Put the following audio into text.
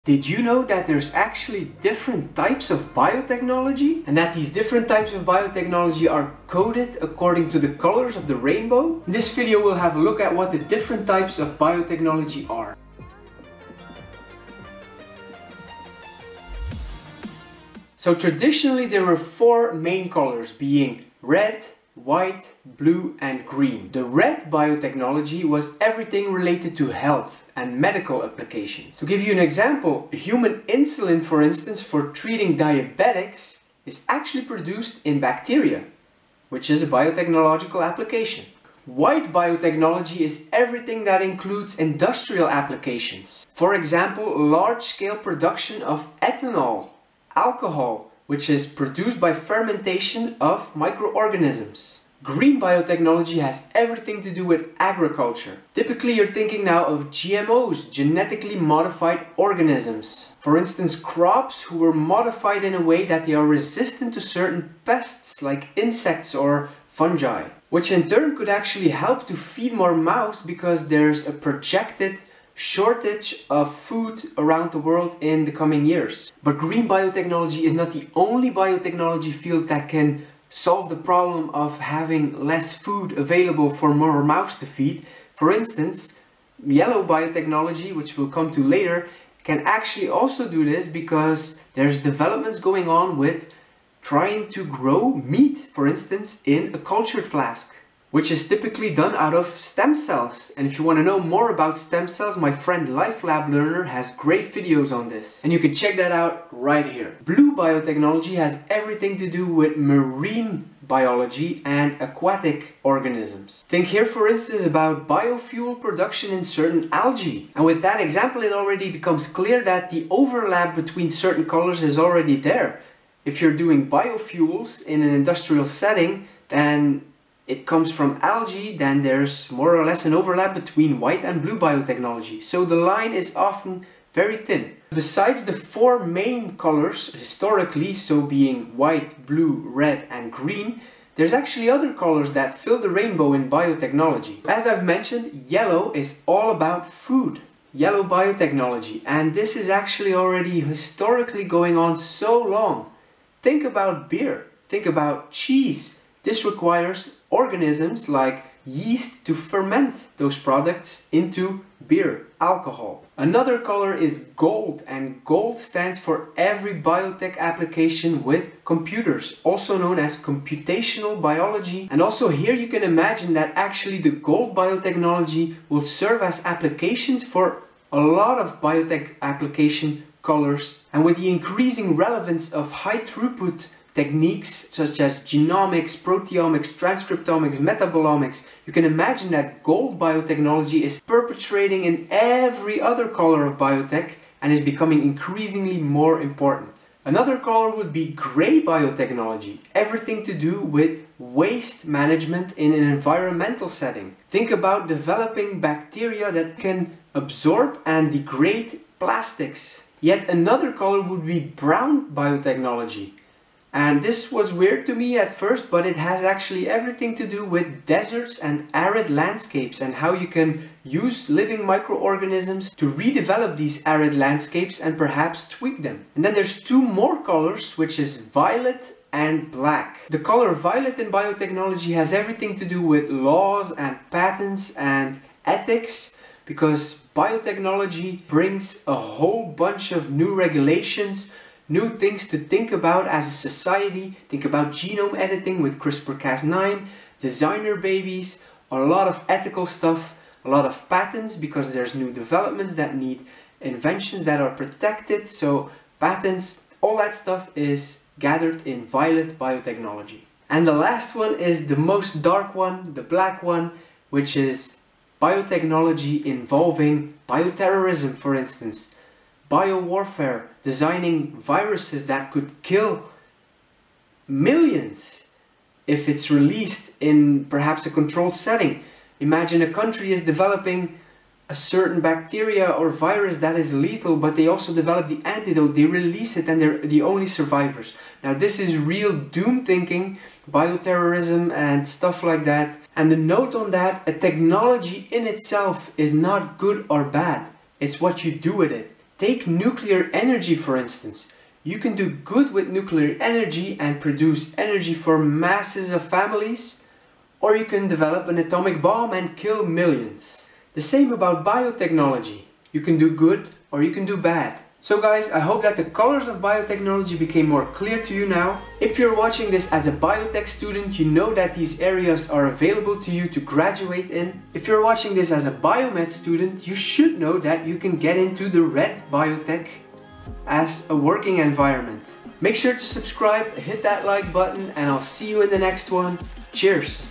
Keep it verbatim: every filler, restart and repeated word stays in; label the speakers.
Speaker 1: Did you know that there's actually different types of biotechnology and that these different types of biotechnology are coded according to the colors of the rainbow? In this video we'll have a look at what the different types of biotechnology are. So traditionally there were four main colors, being red, white, blue and green. The red biotechnology was everything related to health and medical applications. To give you an example, human insulin, for instance, for treating diabetics is actually produced in bacteria, which is a biotechnological application. White biotechnology is everything that includes industrial applications. For example, large-scale production of ethanol, alcohol, which is produced by fermentation of microorganisms. Green biotechnology has everything to do with agriculture. Typically you're thinking now of G M Os, genetically modified organisms. For instance, crops who were modified in a way that they are resistant to certain pests like insects or fungi, which in turn could actually help to feed more mouths because there's a projected shortage of food around the world in the coming years. But green biotechnology is not the only biotechnology field that can solve the problem of having less food available for more mouths to feed. For instance, yellow biotechnology, which we'll come to later, can actually also do this because there's developments going on with trying to grow meat, for instance, in a cultured flask, which is typically done out of stem cells. And if you want to know more about stem cells, my friend LifeLab Learner has great videos on this. And you can check that out right here. Blue biotechnology has everything to do with marine biology and aquatic organisms. Think here, for instance, about biofuel production in certain algae. And with that example, it already becomes clear that the overlap between certain colors is already there. If you're doing biofuels in an industrial setting, then it comes from algae, then there's more or less an overlap between white and blue biotechnology. So the line is often very thin. Besides the four main colors historically, so being white, blue, red and green, there's actually other colors that fill the rainbow in biotechnology. As I've mentioned, yellow is all about food. Yellow biotechnology, and this is actually already historically going on so long. Think about beer, think about cheese. This requires organisms like yeast to ferment those products into beer, alcohol. Another color is gold, and gold stands for every biotech application with computers, also known as computational biology. And also here you can imagine that actually the gold biotechnology will serve as applications for a lot of biotech application colors. And with the increasing relevance of high throughput techniques such as genomics, proteomics, transcriptomics, metabolomics, you can imagine that gold biotechnology is perpetrating in every other color of biotech and is becoming increasingly more important. Another color would be gray biotechnology, everything to do with waste management in an environmental setting. Think about developing bacteria that can absorb and degrade plastics. Yet another color would be brown biotechnology. And this was weird to me at first, but it has actually everything to do with deserts and arid landscapes and how you can use living microorganisms to redevelop these arid landscapes and perhaps tweak them. And then there's two more colors, which is violet and black. The color violet in biotechnology has everything to do with laws and patents and ethics, because biotechnology brings a whole bunch of new regulations, new things to think about as a society. Think about genome editing with CRISPR Cas nine, designer babies, a lot of ethical stuff, a lot of patents because there's new developments that need inventions that are protected. So patents, all that stuff is gathered in violet biotechnology. And the last one is the most dark one, the black one, which is biotechnology involving bioterrorism, for instance. Biowarfare, designing viruses that could kill millions if it's released in perhaps a controlled setting. Imagine a country is developing a certain bacteria or virus that is lethal, but they also develop the antidote, they release it and they're the only survivors. Now this is real doom thinking, bioterrorism and stuff like that. And the note on that, a technology in itself is not good or bad. It's what you do with it. Take nuclear energy for instance. You can do good with nuclear energy and produce energy for masses of families, or you can develop an atomic bomb and kill millions. The same about biotechnology. You can do good or you can do bad. So guys, I hope that the colors of biotechnology became more clear to you now. If you're watching this as a biotech student, you know that these areas are available to you to graduate in. If you're watching this as a biomed student, you should know that you can get into the red biotech as a working environment. Make sure to subscribe, hit that like button, and I'll see you in the next one. Cheers!